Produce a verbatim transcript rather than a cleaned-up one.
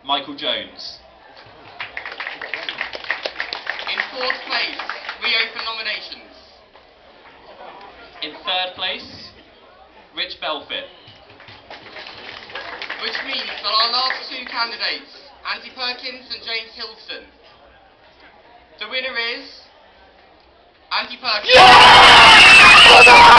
Michael Jones. In fourth place, we open nominations. In third place, Rich Belfit. Which means that our last two candidates, Andy Perkins and James Hilton. The winner is Andy Perkins. Yeah!